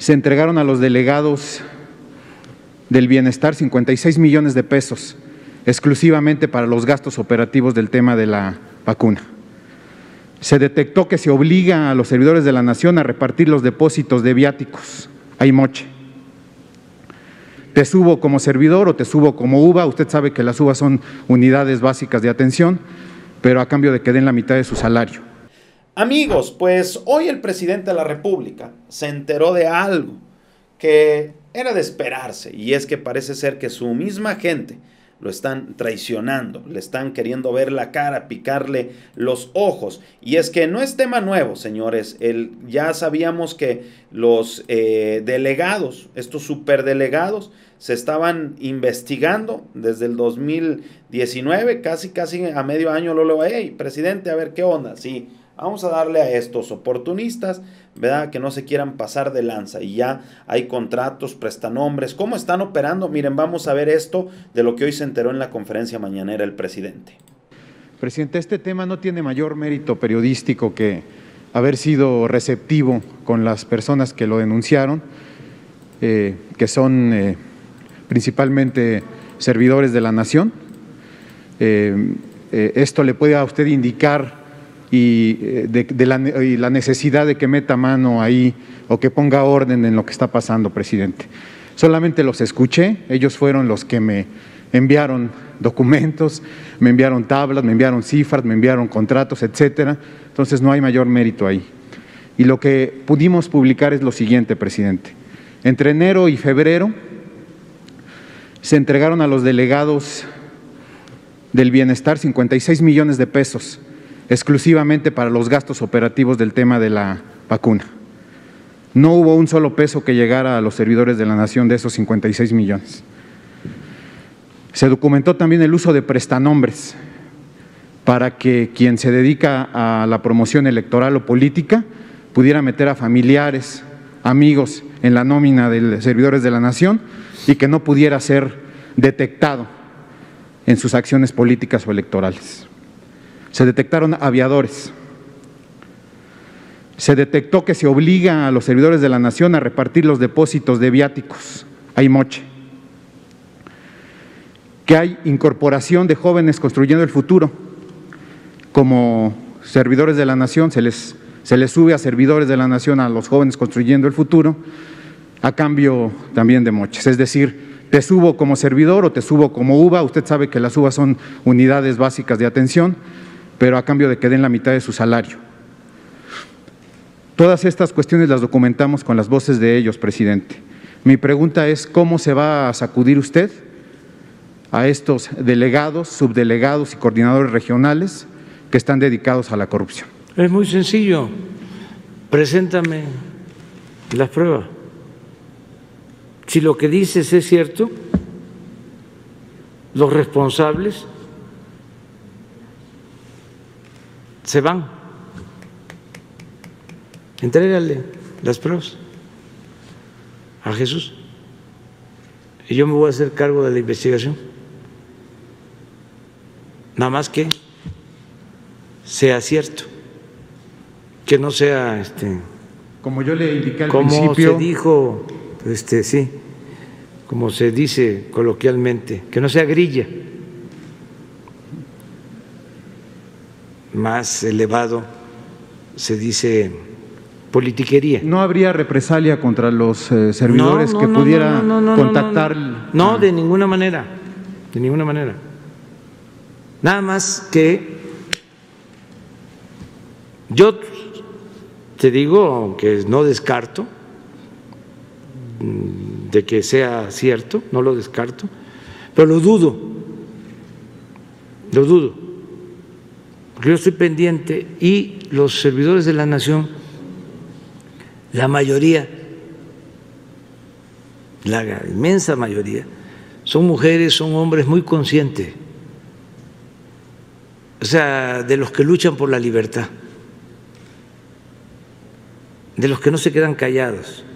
se entregaron a los delegados del bienestar 56 millones de pesos exclusivamente para los gastos operativos del tema de la vacuna. Se detectó que se obliga a los servidores de la Nación a repartir los depósitos de viáticos. Hay moche. Te subo como servidor o te subo como UVA. Usted sabe que las UVA son unidades básicas de atención, pero a cambio de que den la mitad de su salario. Amigos, pues hoy el presidente de la República se enteró de algo que era de esperarse, y es que parece ser que su misma gente lo están traicionando, le están queriendo ver la cara, picarle los ojos. Y es que no es tema nuevo, señores. Ya sabíamos que los delegados, estos superdelegados, se estaban investigando desde el 2019, casi a medio año. Hey, presidente, a ver qué onda. Sí, vamos a darle a estos oportunistas, ¿verdad?, que no se quieran pasar de lanza, y ya hay contratos, prestanombres. ¿Cómo están operando? Miren, vamos a ver esto de lo que hoy se enteró en la conferencia mañanera el presidente. Presidente, este tema no tiene mayor mérito periodístico que haber sido receptivo con las personas que lo denunciaron, que son principalmente servidores de la Nación. Esto le puede a usted indicar y la necesidad de que meta mano ahí o que ponga orden en lo que está pasando, presidente. Solamente los escuché, ellos fueron los que me enviaron documentos, me enviaron tablas, me enviaron cifras, me enviaron contratos, etcétera. Entonces no hay mayor mérito ahí. Y lo que pudimos publicar es lo siguiente, presidente. Entre enero y febrero se entregaron a los delegados del bienestar 56 millones de pesos exclusivamente para los gastos operativos del tema de la vacuna. No hubo un solo peso que llegara a los servidores de la Nación de esos 56 millones. Se documentó también el uso de prestanombres para que quien se dedica a la promoción electoral o política pudiera meter a familiares, amigos en la nómina de servidores de la Nación y que no pudiera ser detectado en sus acciones políticas o electorales. Se detectaron aviadores. Se detectó que se obliga a los servidores de la Nación a repartir los depósitos de viáticos. Hay moche. Que hay incorporación de jóvenes construyendo el futuro. Como servidores de la Nación, se les sube a servidores de la Nación a los jóvenes construyendo el futuro, a cambio también de moches. Es decir, te subo como servidor o te subo como UVA. Usted sabe que las UVA son unidades básicas de atención, pero a cambio de que den la mitad de su salario. Todas estas cuestiones las documentamos con las voces de ellos, presidente. Mi pregunta es, ¿cómo se va a sacudir usted a estos delegados, subdelegados y coordinadores regionales que están dedicados a la corrupción? Es muy sencillo. Preséntame las pruebas. Si lo que dices es cierto, los responsables se van. Entrégale las pruebas a Jesús y yo me voy a hacer cargo de la investigación. Nada más que sea cierto, que no sea como yo le indiqué al como principio, se dijo, sí, como se dice coloquialmente, que no sea grilla. Más elevado se dice politiquería. ¿No habría represalia contra los servidores que pudiera contactar? No, de ninguna manera, de ninguna manera. Nada más que yo te digo, aunque no descarto de que sea cierto, no lo descarto, pero lo dudo, porque yo estoy pendiente y los servidores de la Nación, la mayoría, la inmensa mayoría, son mujeres, son hombres muy conscientes, o sea, de los que luchan por la libertad, de los que no se quedan callados,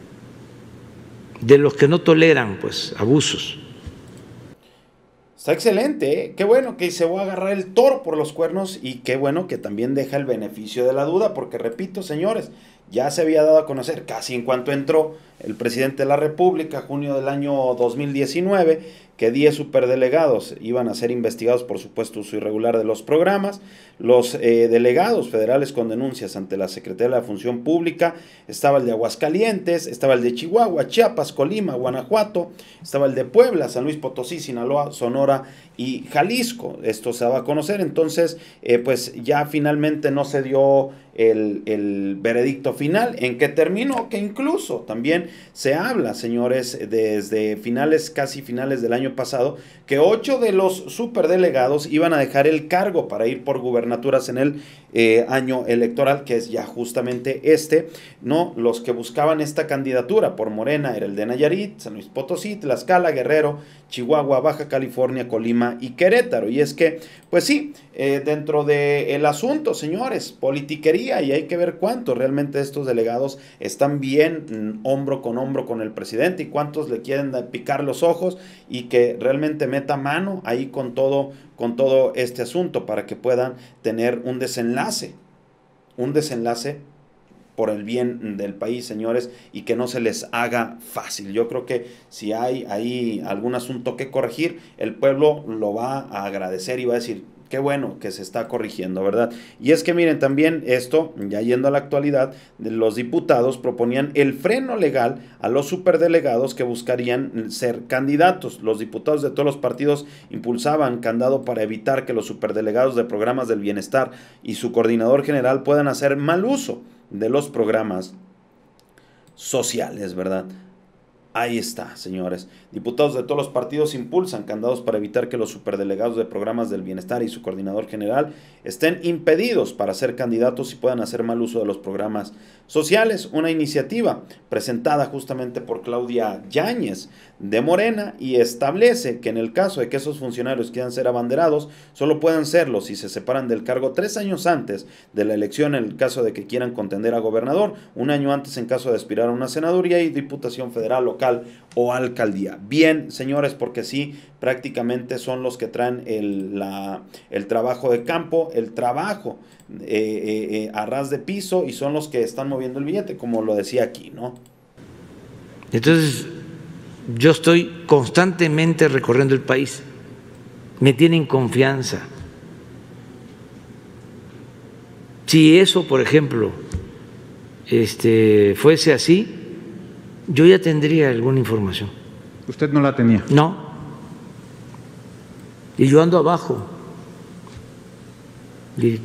de los que no toleran abusos. Está excelente, ¿eh? Qué bueno que se va a agarrar el toro por los cuernos y qué bueno que también deja el beneficio de la duda, porque repito, señores, ya se había dado a conocer casi en cuanto entró el presidente de la República, junio del año 2019, que 10 superdelegados iban a ser investigados por supuesto uso irregular de los programas. Los delegados federales con denuncias ante la Secretaría de la Función Pública, estaba el de Aguascalientes, estaba el de Chihuahua, Chiapas, Colima, Guanajuato, estaba el de Puebla, San Luis Potosí, Sinaloa, Sonora y Jalisco. Esto se daba a conocer, entonces pues ya finalmente no se dio el veredicto final. ¿En qué terminó? Que incluso también se habla, señores, desde casi finales del año pasado, que 8 de los superdelegados iban a dejar el cargo para ir por gubernaturas en el año electoral, que es ya justamente ¿no? Los que buscaban esta candidatura por Morena era el de Nayarit, San Luis Potosí, Tlaxcala, Guerrero, Chihuahua, Baja California, Colima y Querétaro. Y es que, pues sí, dentro del asunto, señores, politiquería, y hay que ver cuántos realmente estos delegados están bien hombro con el presidente y cuántos le quieren picar los ojos y que realmente meta mano ahí con todo este asunto para que puedan tener un desenlace por el bien del país, señores, y que no se les haga fácil. Yo creo que si hay ahí algún asunto que corregir, el pueblo lo va a agradecer y va a decir, qué bueno que se está corrigiendo, ¿verdad? Y es que miren, también esto, ya yendo a la actualidad, los diputados proponían el freno legal a los superdelegados que buscarían ser candidatos. Los diputados de todos los partidos impulsaban candado para evitar que los superdelegados de programas del bienestar y su coordinador general puedan hacer mal uso de los programas sociales, ¿verdad? Ahí está, señores. Diputados de todos los partidos impulsan candados para evitar que los superdelegados de programas del bienestar y su coordinador general estén impedidos para ser candidatos y puedan hacer mal uso de los programas sociales. Una iniciativa presentada justamente por Claudia Yáñez de Morena y establece que en el caso de que esos funcionarios quieran ser abanderados, solo pueden serlo si se separan del cargo 3 años antes de la elección en el caso de que quieran contender a gobernador, 1 año antes en caso de aspirar a una senaduría y diputación federal, local o alcaldía. Bien, señores, porque sí, prácticamente son los que traen el trabajo de campo, el trabajo a ras de piso y son los que están moviendo el billete, como lo decía aquí, ¿no? Entonces, yo estoy constantemente recorriendo el país, me tienen confianza. Si eso, por ejemplo, fuese así, yo ya tendría alguna información. ¿Usted no la tenía? No. Y yo ando abajo, y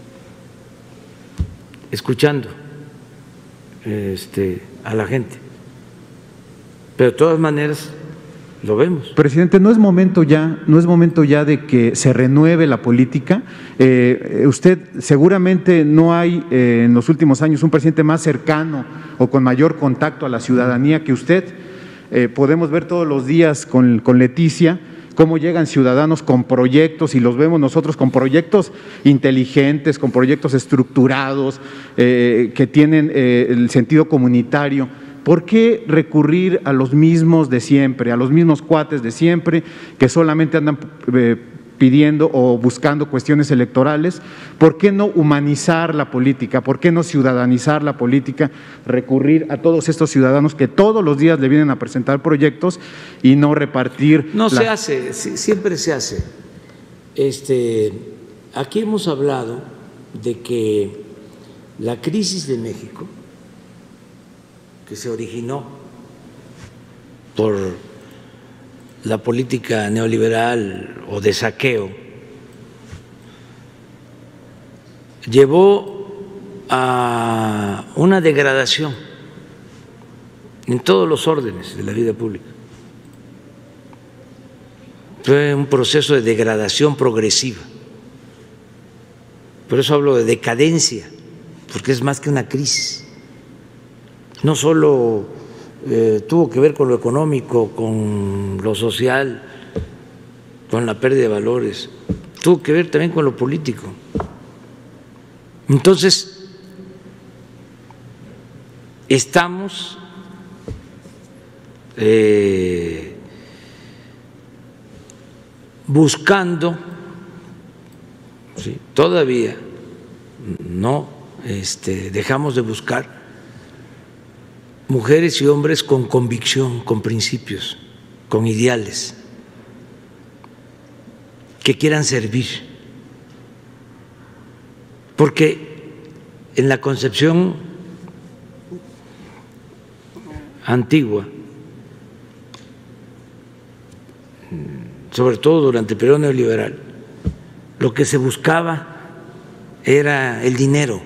escuchando a la gente. Pero de todas maneras lo vemos. Presidente, ¿no es momento ya de que se renueve la política? Usted seguramente no hay en los últimos años un presidente más cercano o con mayor contacto a la ciudadanía que usted. Podemos ver todos los días con Leticia cómo llegan ciudadanos con proyectos y los vemos nosotros con proyectos inteligentes, con proyectos estructurados, que tienen el sentido comunitario. ¿Por qué recurrir a los mismos de siempre, a los mismos cuates de siempre que solamente andan pidiendo o buscando cuestiones electorales? ¿Por qué no humanizar la política? ¿Por qué no ciudadanizar la política? Recurrir a todos estos ciudadanos que todos los días le vienen a presentar proyectos y no repartir. No se hace, siempre se hace. Aquí hemos hablado de que la crisis de México, que se originó por la política neoliberal o de saqueo, llevó a una degradación en todos los órdenes de la vida pública. Fue un proceso de degradación progresiva. Por eso hablo de decadencia, porque es más que una crisis. No solo tuvo que ver con lo económico, con lo social, con la pérdida de valores, tuvo que ver también con lo político. Entonces, estamos buscando, ¿sí? Todavía no dejamos de buscar mujeres y hombres con convicción, con principios, con ideales, que quieran servir. Porque en la concepción antigua, sobre todo durante el periodo neoliberal, lo que se buscaba era el dinero,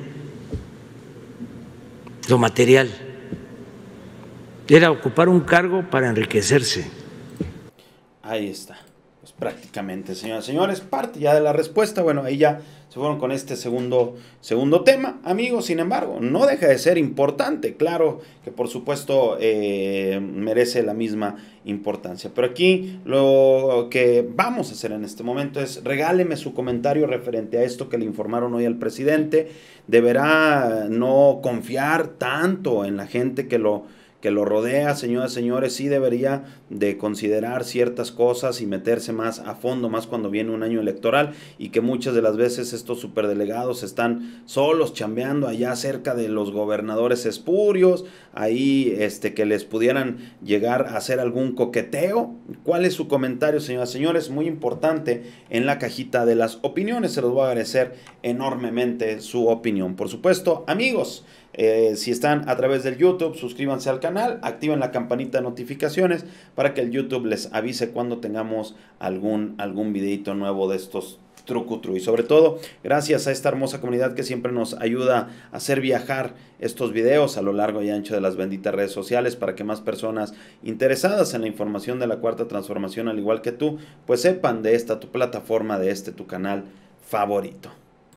lo material, era ocupar un cargo para enriquecerse. Ahí está, pues prácticamente, señoras y señores, parte ya de la respuesta. Bueno, ahí ya se fueron con este segundo tema, amigos. Sin embargo, no deja de ser importante, claro que por supuesto merece la misma importancia. Pero aquí lo que vamos a hacer en este momento es regáleme su comentario referente a esto que le informaron hoy al presidente. Deberá no confiar tanto en la gente que lo rodea, señoras y señores. Sí debería de considerar ciertas cosas y meterse más a fondo, más cuando viene un año electoral y que muchas de las veces estos superdelegados están solos chambeando allá cerca de los gobernadores espurios, ahí que les pudieran llegar a hacer algún coqueteo. ¿Cuál es su comentario, señoras y señores? Muy importante en la cajita de las opiniones. Se los voy a agradecer enormemente su opinión. Por supuesto, amigos, si están a través del YouTube, suscríbanse al canal, activen la campanita de notificaciones para que el YouTube les avise cuando tengamos algún videito nuevo de estos trucutru. Y sobre todo, gracias a esta hermosa comunidad que siempre nos ayuda a hacer viajar estos videos a lo largo y ancho de las benditas redes sociales para que más personas interesadas en la información de la Cuarta Transformación, al igual que tú, pues sepan de esta tu plataforma, de tu canal favorito.